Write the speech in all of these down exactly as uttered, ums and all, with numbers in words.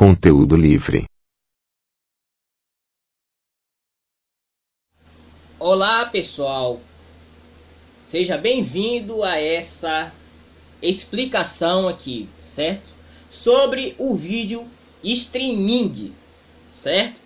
Conteúdo livre. Olá pessoal, seja bem-vindo a essa explicação aqui, certo? Sobre o vídeo streaming, certo?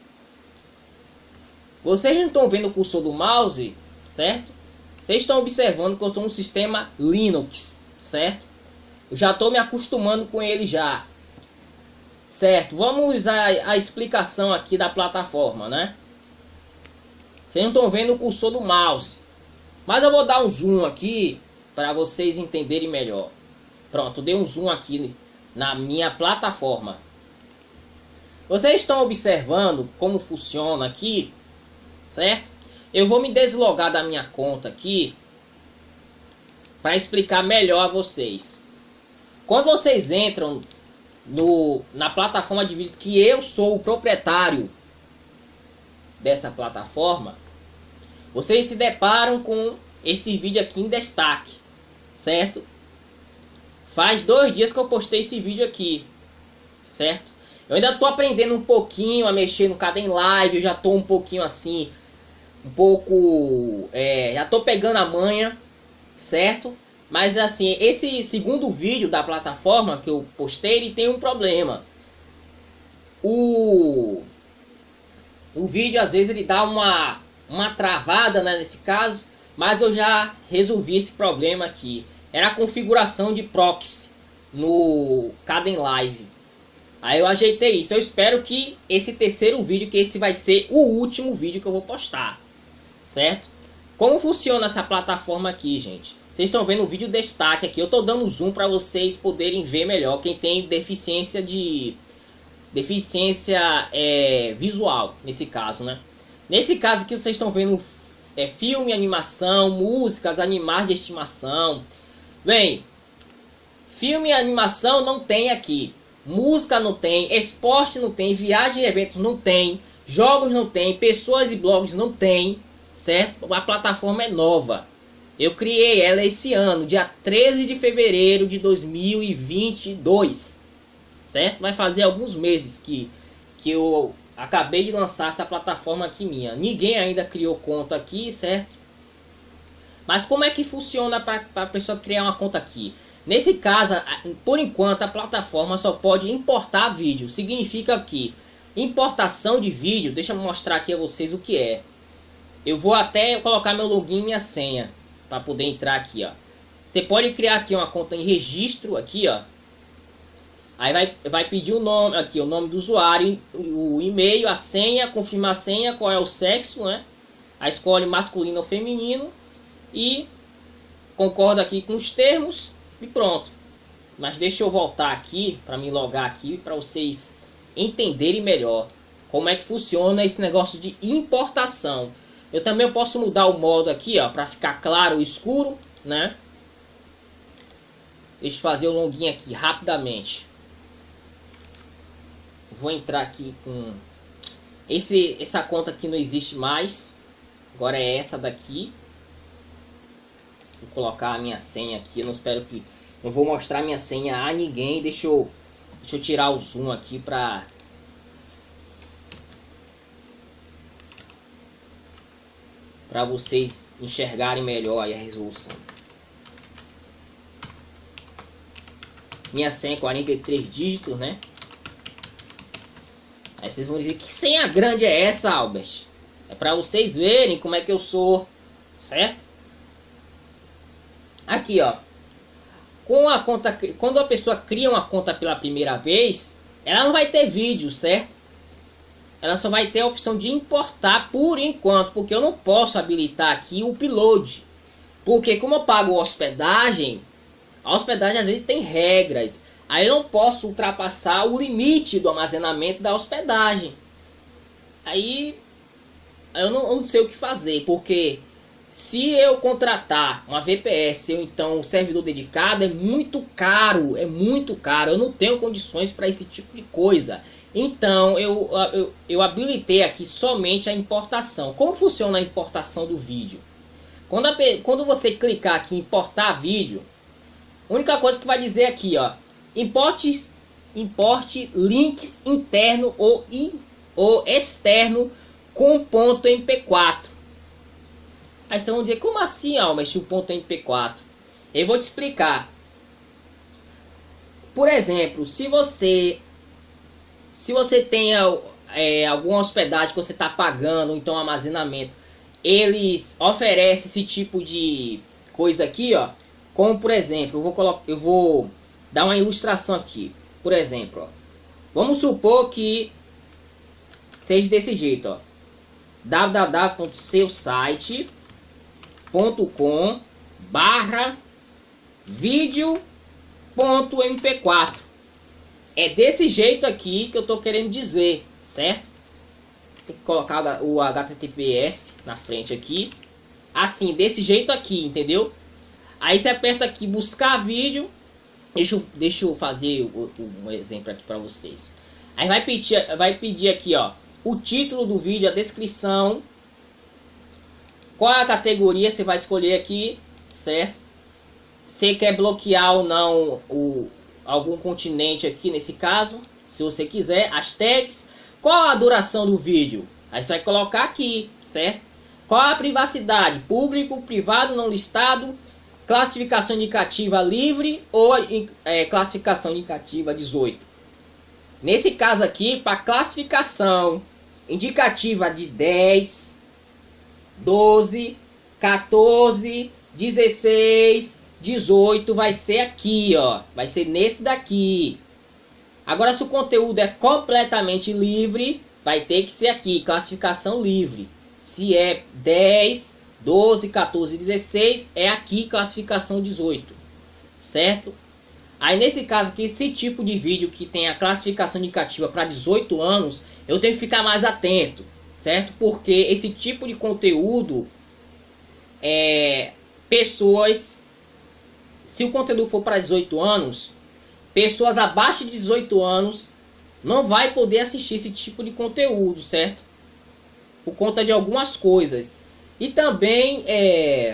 Vocês não estão vendo o cursor do mouse, certo? Vocês estão observando que eu estou no sistema Linux, certo? Eu já estou me acostumando com ele já, certo? Vamos à, à explicação aqui da plataforma, né? Vocês não estão vendo o cursor do mouse, mas eu vou dar um zoom aqui para vocês entenderem melhor. Pronto, dei um zoom aqui na minha plataforma. Vocês estão observando como funciona aqui, certo? Eu vou me deslogar da minha conta aqui para explicar melhor a vocês. Quando vocês entram no, na plataforma de vídeos, que eu sou o proprietário dessa plataforma, vocês se deparam com esse vídeo aqui em destaque, certo? Faz dois dias que eu postei esse vídeo aqui, certo? Eu ainda estou aprendendo um pouquinho a mexer no Kdenlive, eu já estou um pouquinho assim, um pouco, é, já estou pegando a manha, certo? Mas assim, esse segundo vídeo da plataforma que eu postei, ele tem um problema. O, o vídeo às vezes ele dá uma, uma travada, né, nesse caso, mas eu já resolvi esse problema aqui. Era a configuração de proxy no Kdenlive. Aí eu ajeitei isso. Eu espero que esse terceiro vídeo, que esse vai ser o último vídeo que eu vou postar, certo? Como funciona essa plataforma aqui, gente? Vocês estão vendo o vídeo destaque aqui. Eu estou dando zoom para vocês poderem ver melhor. Quem tem deficiência de deficiência é, visual, nesse caso, né? Nesse caso aqui vocês estão vendo é, filme, animação, músicas, animais de estimação. Bem, filme e animação não tem aqui. Música não tem, esporte não tem, viagem e eventos não tem, jogos não tem, pessoas e blogs não tem, certo? A plataforma é nova. Eu criei ela esse ano, dia treze de fevereiro de dois mil e vinte e dois, certo? Vai fazer alguns meses que, que eu acabei de lançar essa plataforma aqui minha. Ninguém ainda criou conta aqui, certo? Mas como é que funciona para a pessoa criar uma conta aqui? Nesse caso, por enquanto, a plataforma só pode importar vídeo. Significa que importação de vídeo, deixa eu mostrar aqui a vocês o que é. Eu vou até colocar meu login e minha senha para poder entrar aqui, ó. Você pode criar aqui uma conta em registro aqui, ó. Aí vai, vai pedir o nome aqui, o nome do usuário, o e-mail, a senha, confirmar a senha, qual é o sexo, né? Aí escolhe masculino ou feminino e concorda aqui com os termos. E pronto. Mas deixa eu voltar aqui para me logar aqui para vocês entenderem melhor como é que funciona esse negócio de importação. Eu também posso mudar o modo aqui, ó, para ficar claro ou escuro, né? Deixa eu fazer o login aqui rapidamente. Vou entrar aqui com esse essa conta aqui não existe mais. Agora é essa daqui. Vou colocar a minha senha aqui. Eu não espero que... Não vou mostrar minha senha a ninguém. Deixa eu, deixa eu tirar o zoom aqui para... Para vocês enxergarem melhor aí a resolução. Minha senha é quarenta e três dígitos, né? Aí vocês vão dizer, que senha grande é essa, Albert? É para vocês verem como é que eu sou, certo? Aqui, ó, com a conta, quando a pessoa cria uma conta pela primeira vez, ela não vai ter vídeo, certo? Ela só vai ter a opção de importar por enquanto, porque eu não posso habilitar aqui o upload. Porque como eu pago hospedagem, a hospedagem às vezes tem regras. Aí eu não posso ultrapassar o limite do armazenamento da hospedagem. Aí eu não, eu não sei o que fazer, porque... Se eu contratar uma V P S ou então um servidor dedicado, é muito caro, é muito caro. Eu não tenho condições para esse tipo de coisa. Então eu, eu, eu habilitei aqui somente a importação. Como funciona a importação do vídeo? Quando, a, quando você clicar aqui em importar vídeo, a única coisa que vai dizer aqui, ó, importe importe links interno ou, in, ou externo com ponto M P quatro. Aí vocês vão dizer, como assim, Almes, o ponto M P quatro? Eu vou te explicar. Por exemplo, se você se você tem é, alguma hospedagem que você está pagando, ou então armazenamento, eles oferecem esse tipo de coisa aqui, ó. Como por exemplo, eu vou colocar, eu vou dar uma ilustração aqui. Por exemplo, ó, vamos supor que seja desse jeito, ó. w w w ponto seu site ponto com barra vídeo ponto M P quatro. É desse jeito aqui que eu tô querendo dizer, certo? Tem que colocar o H T T P S na frente aqui. Assim, desse jeito aqui, entendeu? Aí você aperta aqui, buscar vídeo. Deixa eu, deixa eu fazer um exemplo aqui para vocês. Aí vai pedir, vai pedir aqui, ó, o título do vídeo, a descrição. Qual é a categoria você vai escolher aqui, certo? Você quer bloquear ou não o, algum continente aqui nesse caso, se você quiser. As tags. Qual a duração do vídeo? Aí você vai colocar aqui, certo? Qual a privacidade? Público, privado, não listado. Classificação indicativa livre ou é, classificação indicativa dezoito. Nesse caso aqui, para classificação indicativa de dez, doze, quatorze, dezesseis, dezoito, vai ser aqui, ó. Vai ser nesse daqui. Agora, se o conteúdo é completamente livre, vai ter que ser aqui, classificação livre. Se é dez, doze, quatorze, dezesseis, é aqui classificação dezoito, certo? Aí nesse caso aqui, esse tipo de vídeo que tem a classificação indicativa para dezoito anos, eu tenho que ficar mais atento, certo? Porque esse tipo de conteúdo, é, pessoas, se o conteúdo for para dezoito anos, pessoas abaixo de dezoito anos não vai poder assistir esse tipo de conteúdo, certo? Por conta de algumas coisas. E também, é,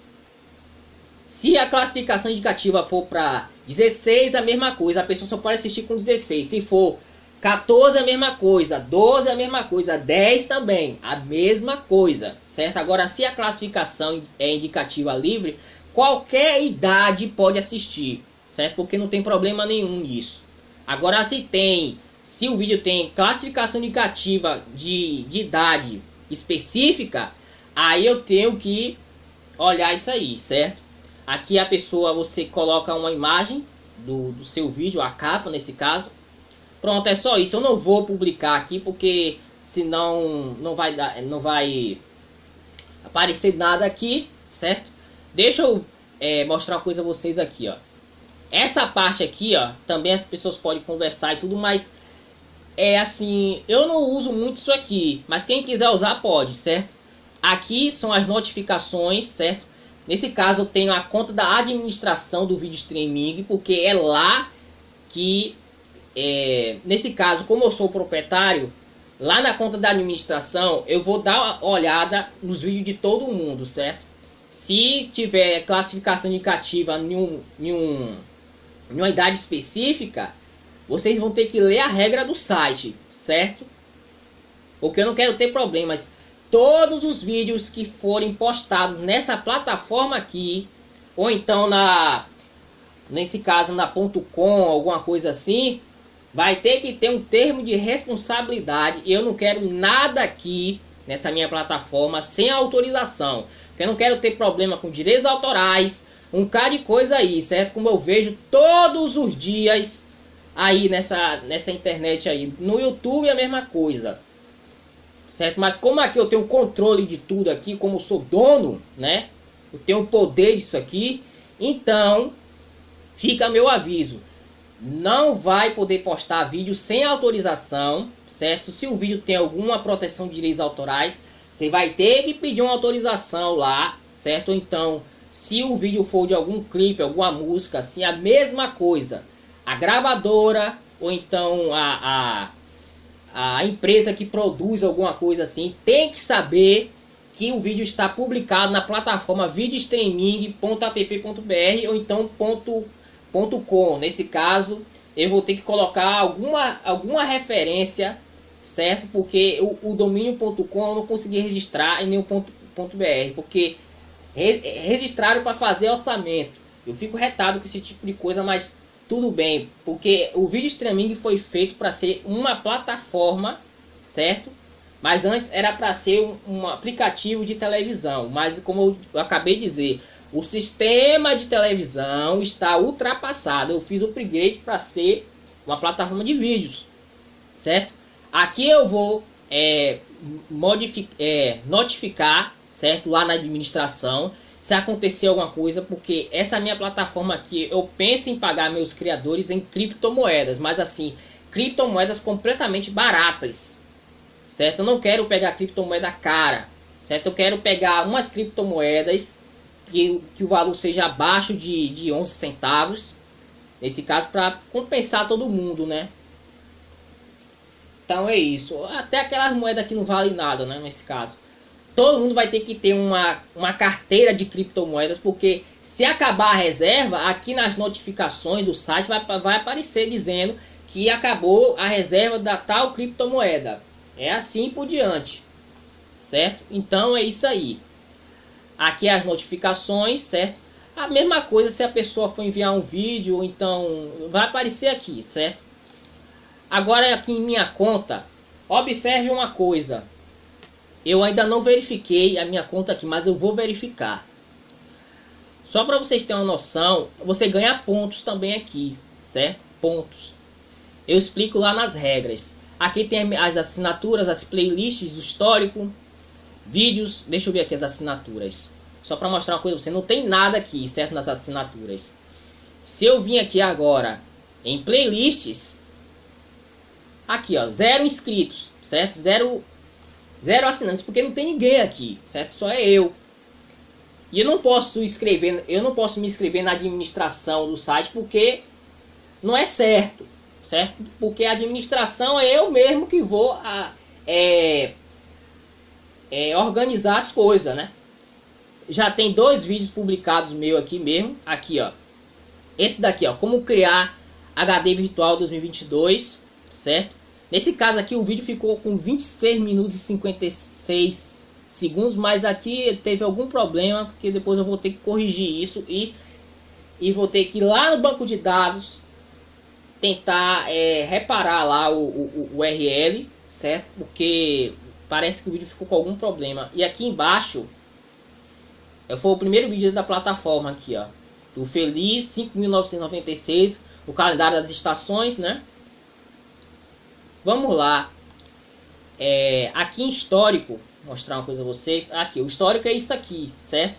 se a classificação indicativa for para dezesseis, a mesma coisa. A pessoa só pode assistir com dezesseis. Se for quatorze, a mesma coisa. doze, a mesma coisa. dez também, a mesma coisa, certo? Agora, se a classificação é indicativa livre, qualquer idade pode assistir, certo? Porque não tem problema nenhum nisso. Agora, se tem, se o vídeo tem classificação indicativa de, de idade específica, aí eu tenho que olhar isso aí, certo? Aqui a pessoa, você coloca uma imagem do, do seu vídeo, a capa nesse caso. Pronto, é só isso. Eu não vou publicar aqui porque senão não vai dar, não vai aparecer nada aqui, certo? Deixa eu é, mostrar uma coisa a vocês aqui, ó. Essa parte aqui, ó, também as pessoas podem conversar e tudo, mas é assim, eu não uso muito isso aqui, mas quem quiser usar pode, certo? Aqui são as notificações, certo? Nesse caso eu tenho a conta da administração do vídeo streaming, porque é lá que, é, nesse caso, como eu sou proprietário, lá na conta da administração eu vou dar uma olhada nos vídeos de todo mundo, certo? Se tiver classificação indicativa em, um, em, um, em uma idade específica, vocês vão ter que ler a regra do site, certo? Porque eu não quero ter problemas. Todos os vídeos que forem postados nessa plataforma aqui, ou então na, nesse caso na .com, alguma coisa assim, vai ter que ter um termo de responsabilidade. E eu não quero nada aqui nessa minha plataforma sem autorização. Porque eu não quero ter problema com direitos autorais, um cara de coisa aí, certo? Como eu vejo todos os dias aí nessa, nessa internet aí. No YouTube é a mesma coisa, certo? Mas como aqui eu tenho controle de tudo aqui, como eu sou dono, né? Eu tenho o poder disso aqui. Então, fica meu aviso. Não vai poder postar vídeo sem autorização, certo? Se o vídeo tem alguma proteção de direitos autorais, você vai ter que pedir uma autorização lá, certo? Então, se o vídeo for de algum clipe, alguma música, assim, a mesma coisa. A gravadora, ou então a... a a empresa que produz alguma coisa assim, tem que saber que o vídeo está publicado na plataforma vídeo streaming ponto app ponto br ou então ponto, ponto .com. Nesse caso, eu vou ter que colocar alguma, alguma referência, certo? Porque o, o domínio ponto com eu não consegui registrar em nenhum ponto, ponto .br, porque re, registraram para fazer orçamento. Eu fico retado com esse tipo de coisa, mas tudo bem, porque o vídeo streaming foi feito para ser uma plataforma, certo? Mas antes era para ser um, um aplicativo de televisão. Mas como eu acabei de dizer, o sistema de televisão está ultrapassado. Eu fiz o upgrade para ser uma plataforma de vídeos, certo? Aqui eu vou é, modificar, é, notificar, certo? Lá na administração, se acontecer alguma coisa, porque essa minha plataforma aqui, eu penso em pagar meus criadores em criptomoedas, mas assim, criptomoedas completamente baratas, certo? Eu não quero pegar criptomoeda cara, certo? Eu quero pegar umas criptomoedas que, que o valor seja abaixo de, de onze centavos, nesse caso, para compensar todo mundo, né? Então é isso. Até aquelas moedas que não valem nada, né? Nesse caso. Todo mundo vai ter que ter uma, uma carteira de criptomoedas, porque se acabar a reserva, aqui nas notificações do site vai, vai aparecer dizendo que acabou a reserva da tal criptomoeda. É assim por diante, certo? Então é isso aí. Aqui as notificações, certo? A mesma coisa se a pessoa for enviar um vídeo, então vai aparecer aqui, certo? Agora aqui em minha conta, observe uma coisa. Eu ainda não verifiquei a minha conta aqui, mas eu vou verificar. Só para vocês terem uma noção, você ganha pontos também aqui, certo? Pontos. Eu explico lá nas regras. Aqui tem as assinaturas, as playlists, o histórico, vídeos. Deixa eu ver aqui as assinaturas. Só para mostrar uma coisa, você não tem nada aqui, certo? Nas assinaturas. Se eu vim aqui agora em playlists, aqui ó, zero inscritos, certo? Zero... Zero assinantes, porque não tem ninguém aqui, certo? Só é eu. E eu não posso escrever, eu não posso me inscrever na administração do site, porque não é certo, certo? Porque a administração é eu mesmo que vou a, é, é, organizar as coisas, né? Já tem dois vídeos publicados meu aqui mesmo, aqui ó. Esse daqui ó, como criar H D Virtual dois mil e vinte e dois, certo? Nesse caso aqui o vídeo ficou com vinte e seis minutos e cinquenta e seis segundos, mas aqui teve algum problema, porque depois eu vou ter que corrigir isso e, e vou ter que ir lá no banco de dados tentar é, reparar lá o, o, o U R L, certo? Porque parece que o vídeo ficou com algum problema. E aqui embaixo foi o primeiro vídeo da plataforma aqui, ó, do Feliz cinco mil novecentos e noventa e seis, o calendário das estações, né? Vamos lá. É, aqui em histórico, mostrar uma coisa a vocês. Aqui, o histórico é isso aqui, certo?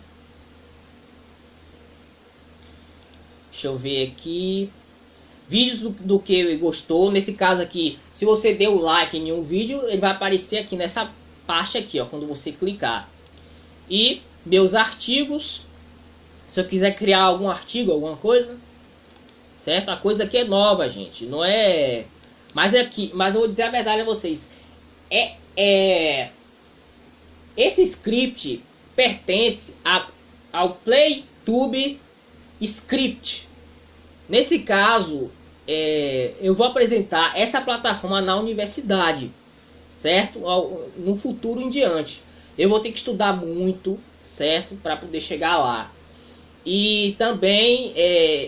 Deixa eu ver aqui. Vídeos do, do que gostou. Nesse caso aqui, se você deu like em um vídeo, ele vai aparecer aqui nessa parte aqui, ó, quando você clicar. E meus artigos. Se eu quiser criar algum artigo, alguma coisa, certo? A coisa aqui é nova, gente. Não é... Mas é aqui, mas eu vou dizer a verdade a vocês. É, é, esse script pertence a, ao PlayTube Script. Nesse caso, é, eu vou apresentar essa plataforma na universidade, certo? Ao, no futuro em diante. Eu vou ter que estudar muito, certo? Para poder chegar lá. E também... É,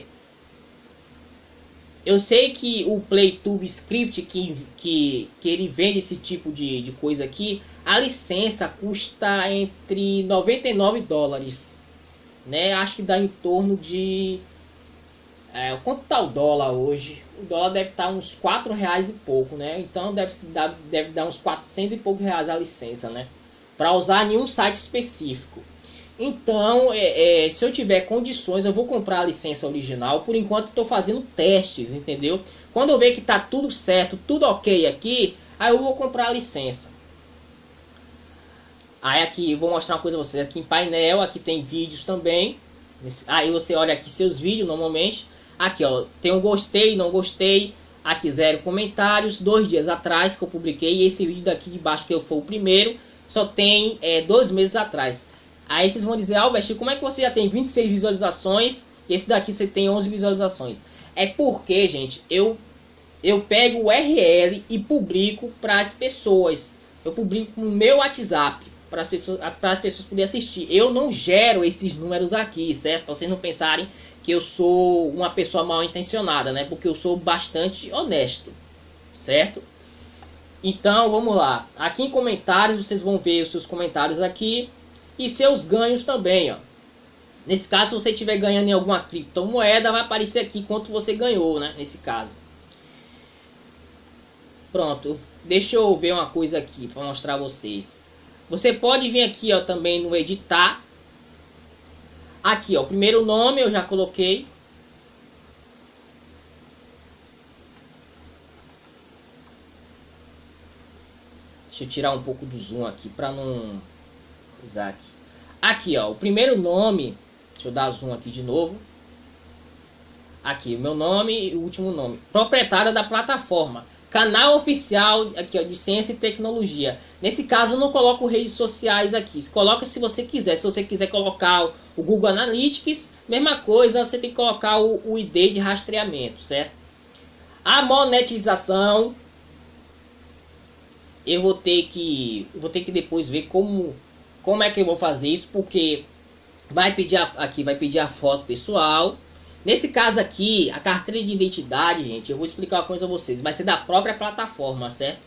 eu sei que o PlayTube Script, que, que, que ele vende esse tipo de, de coisa aqui, a licença custa entre noventa e nove dólares. Né? Acho que dá em torno de... É, quanto está o dólar hoje? O dólar deve estar uns quatro reais e pouco, né? Então deve dar, deve dar uns quatrocentos e poucos reais a licença, né? Para usar em um site específico. Então, é, é, se eu tiver condições, eu vou comprar a licença original. Por enquanto, estou fazendo testes, entendeu? Quando eu ver que está tudo certo, tudo ok aqui, aí eu vou comprar a licença. Aí aqui, vou mostrar uma coisa a vocês. Aqui em painel, aqui tem vídeos também. Aí você olha aqui seus vídeos, normalmente. Aqui, ó, tem um gostei, não gostei. Aqui, zero comentários. Dois dias atrás que eu publiquei. E esse vídeo daqui de baixo, que foi o primeiro, só tem é, dois meses atrás. Aí vocês vão dizer, Albert, como é que você já tem vinte e seis visualizações e esse daqui você tem onze visualizações? É porque, gente, eu, eu pego o U R L e publico para as pessoas. Eu publico no meu WhatsApp para as pessoas, para as pessoas poderem assistir. Eu não gero esses números aqui, certo? Para vocês não pensarem que eu sou uma pessoa mal intencionada, né? Porque eu sou bastante honesto, certo? Então, vamos lá. Aqui em comentários, vocês vão ver os seus comentários aqui. E seus ganhos também, ó. Nesse caso, se você estiver ganhando em alguma criptomoeda, vai aparecer aqui quanto você ganhou, né? Nesse caso. Pronto. Deixa eu ver uma coisa aqui para mostrar a vocês. Você pode vir aqui, ó, também no editar. Aqui, ó, o primeiro nome eu já coloquei. Deixa eu tirar um pouco do zoom aqui para não usar aqui. Aqui, ó, o primeiro nome. Deixa eu dar zoom aqui de novo. Aqui, o meu nome e o último nome. Proprietário da plataforma. Canal oficial aqui, ó, de ciência e tecnologia. Nesse caso, eu não coloco redes sociais aqui. Você coloca se você quiser. Se você quiser colocar o Google Analytics, mesma coisa, você tem que colocar o, o I D de rastreamento, certo? A monetização, eu vou ter que, vou ter que depois ver como, como é que eu vou fazer isso, porque vai pedir a, aqui, vai pedir a foto pessoal. Nesse caso aqui, a carteira de identidade, gente, eu vou explicar uma coisa a vocês. Vai ser da própria plataforma, certo?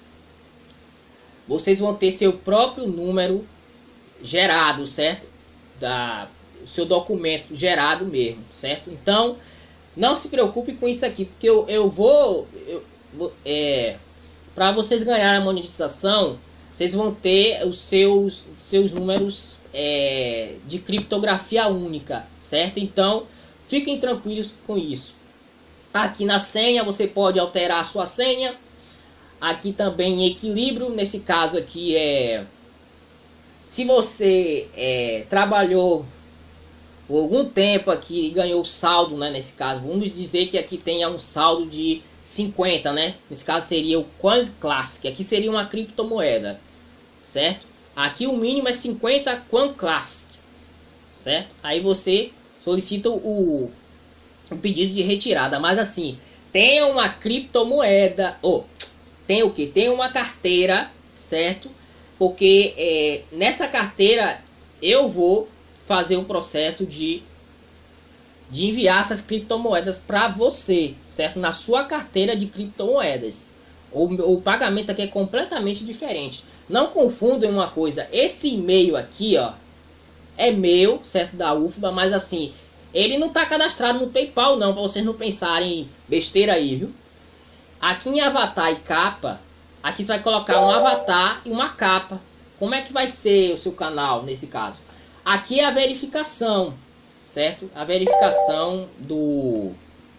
Vocês vão ter seu próprio número gerado, certo? Da, o seu documento gerado mesmo, certo? Então, não se preocupe com isso aqui, porque eu, eu vou... Eu, é, para vocês ganharem a monetização, vocês vão ter os seus, seus números é, de criptografia única, certo? Então... fiquem tranquilos com isso. Aqui na senha você pode alterar a sua senha. Aqui também em equilíbrio. Nesse caso aqui é... se você é, trabalhou por algum tempo aqui e ganhou saldo, né? Nesse caso, vamos dizer que aqui tenha um saldo de cinquenta, né? Nesse caso seria o Coins Classic. Aqui seria uma criptomoeda, certo? Aqui o mínimo é cinquenta Coin Classic, certo? Aí você... solicita o, o pedido de retirada, mas assim, tem uma criptomoeda, ou oh, tem o que? Tem uma carteira, certo? Porque é, nessa carteira eu vou fazer o processo de, de enviar essas criptomoedas para você, certo? Na sua carteira de criptomoedas. O, o pagamento aqui é completamente diferente. Não confundam uma coisa, esse e-mail aqui, ó, é meu, certo, da U F B A, mas assim, ele não está cadastrado no PayPal não, para vocês não pensarem besteira aí, viu? Aqui em avatar e capa, aqui você vai colocar um avatar e uma capa. Como é que vai ser o seu canal nesse caso? Aqui é a verificação, certo? A verificação do...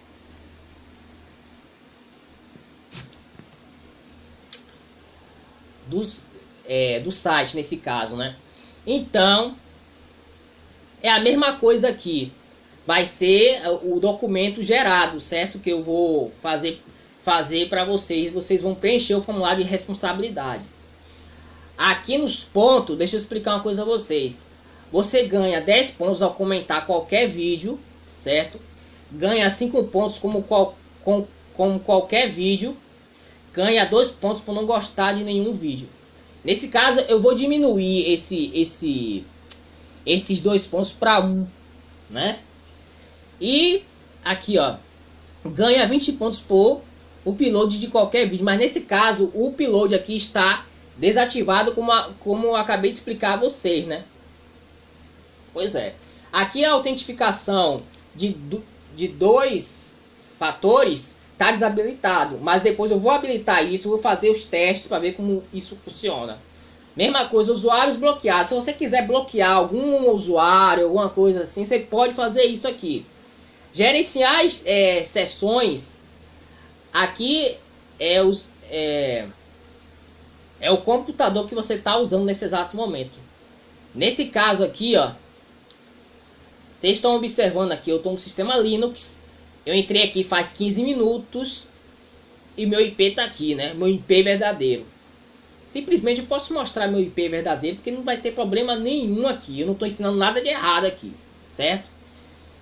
Dos, é, do site nesse caso, né? Então... é a mesma coisa aqui. Vai ser o documento gerado, certo? Que eu vou fazer, fazer para vocês. Vocês vão preencher o formulário de responsabilidade. Aqui nos pontos, deixa eu explicar uma coisa a vocês. Você ganha dez pontos ao comentar qualquer vídeo, certo? Ganha cinco pontos como, qual, com, como qualquer vídeo. Ganha dois pontos por não gostar de nenhum vídeo. Nesse caso, eu vou diminuir esse... esse esses dois pontos para um, né? E aqui, ó, ganha vinte pontos por upload de qualquer vídeo. Mas nesse caso, o upload aqui está desativado, como, a, como eu acabei de explicar a vocês, né? Pois é. Aqui a autentificação de, de dois fatores está desabilitado. Mas depois eu vou habilitar isso, vou fazer os testes para ver como isso funciona. Mesma coisa, usuários bloqueados. Se você quiser bloquear algum usuário, alguma coisa assim, você pode fazer isso aqui. Gerenciar é, sessões. Aqui é, os, é, é o computador que você está usando nesse exato momento. Nesse caso aqui, ó. Vocês estão observando aqui, eu estou no sistema Linux. Eu entrei aqui faz quinze minutos. E meu I P está aqui, né? Meu I P verdadeiro. Simplesmente eu posso mostrar meu I P verdadeiro, porque não vai ter problema nenhum aqui. Eu não estou ensinando nada de errado aqui, certo?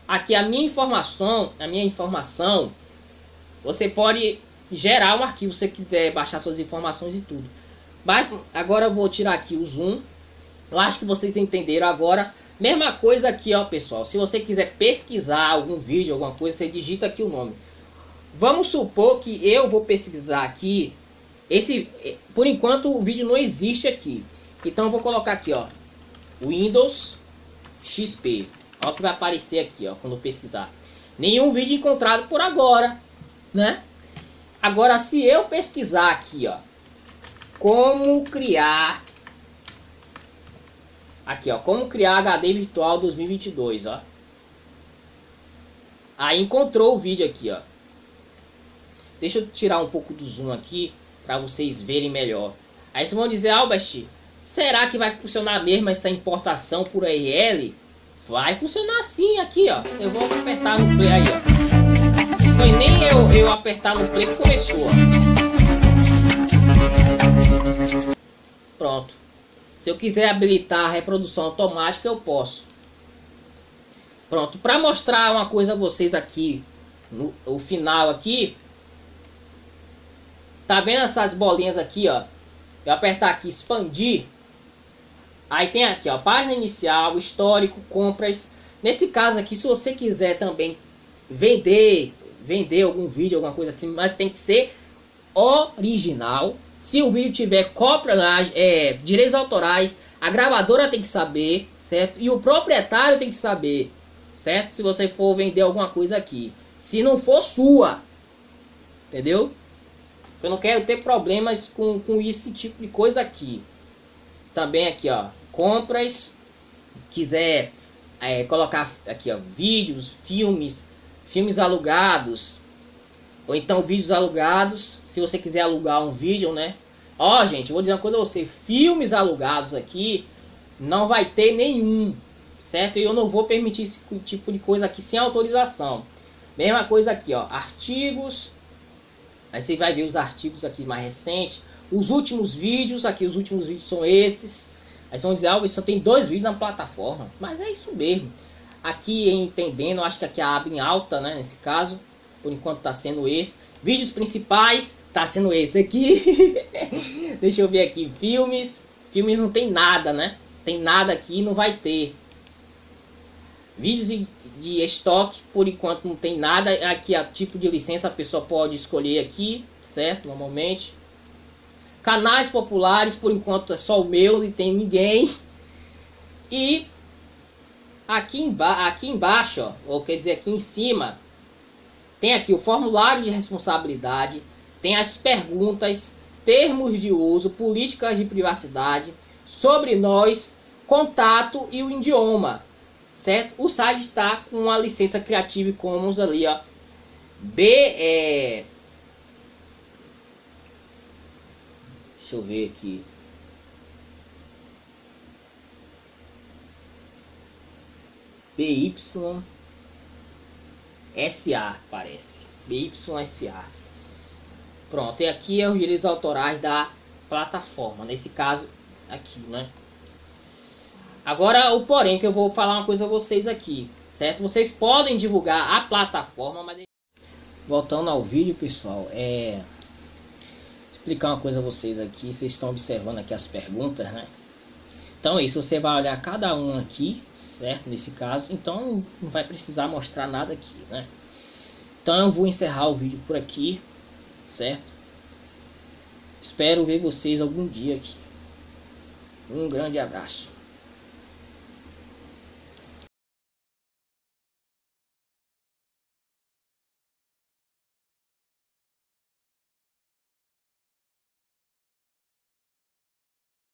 aqui a minha informação, a minha informação, você pode gerar um arquivo se você quiser baixar suas informações e tudo. Mas agora eu vou tirar aqui o zoom. Eu acho que vocês entenderam agora. Mesma coisa aqui, ó, pessoal. Se você quiser pesquisar algum vídeo, alguma coisa, você digita aqui o nome. Vamos supor que eu vou pesquisar aqui. Esse, por enquanto o vídeo não existe aqui. Então eu vou colocar aqui, ó, Windows X P. Olha o que vai aparecer aqui, ó, quando eu pesquisar. Nenhum vídeo encontrado por agora, né? Agora, se eu pesquisar aqui, ó, como criar, aqui, ó, como criar H D virtual dois mil e vinte e dois, ó. Aí encontrou o vídeo aqui, ó. Deixa eu tirar um pouco do zoom aqui para vocês verem melhor. Aí vocês vão dizer, Albert, será que vai funcionar mesmo essa importação por U R L? Vai funcionar sim aqui, ó. Eu vou apertar no play aí, ó. Foi nem eu, eu apertar no play que começou, ó. Pronto. Se eu quiser habilitar a reprodução automática, eu posso. Pronto. Para mostrar uma coisa a vocês aqui, no o final aqui. Tá vendo essas bolinhas aqui, ó? Eu apertar aqui, expandir. Aí tem aqui, ó, página inicial, histórico, compras. Nesse caso aqui, se você quiser também vender, vender algum vídeo, alguma coisa assim, mas tem que ser original. Se o vídeo tiver copyright, é, direitos autorais, a gravadora tem que saber, certo? E o proprietário tem que saber, certo? Se você for vender alguma coisa aqui. Se não for sua, entendeu? Eu não quero ter problemas com, com esse tipo de coisa aqui. Também aqui, ó, compras. Quiser é, colocar aqui, ó, vídeos, filmes, filmes alugados. Ou então vídeos alugados. Se você quiser alugar um vídeo, né? Ó, gente, eu vou dizer uma coisa a você. Filmes alugados aqui não vai ter nenhum, certo? E eu não vou permitir esse tipo de coisa aqui sem autorização. Mesma coisa aqui, ó, artigos. Aí você vai ver os artigos aqui mais recentes. Os últimos vídeos, aqui os últimos vídeos são esses. Aí vocês vão dizer, ah, só tem dois vídeos na plataforma. Mas é isso mesmo. Aqui entendendo, acho que aqui a aba em alta, né, nesse caso. Por enquanto tá sendo esse. Vídeos principais, tá sendo esse aqui. Deixa eu ver aqui, filmes. Filmes não tem nada, né? Tem nada aqui, não vai ter. Vídeos de, de estoque, por enquanto não tem nada. Aqui a tipo de licença a pessoa pode escolher aqui, certo? Normalmente. Canais populares, por enquanto é só o meu, não tem ninguém. E aqui, emba aqui embaixo, ó, ou quer dizer aqui em cima, tem aqui o formulário de responsabilidade, tem as perguntas, termos de uso, políticas de privacidade, sobre nós, contato e o idioma, certo? O site está com a licença Creative Commons ali, ó, B, é... deixa eu ver aqui. B Y S A, parece. B Y S A. Pronto, e aqui é os direitos autorais da plataforma. Nesse caso, aqui, né? Agora, o porém, que eu vou falar uma coisa a vocês aqui, certo? Vocês podem divulgar a plataforma, mas... Voltando ao vídeo, pessoal, é... explicar uma coisa a vocês aqui. Vocês estão observando aqui as perguntas, né? Então é isso, você vai olhar cada um aqui, certo? Nesse caso, então não vai precisar mostrar nada aqui, né? Então eu vou encerrar o vídeo por aqui, certo? Espero ver vocês algum dia aqui. Um grande abraço.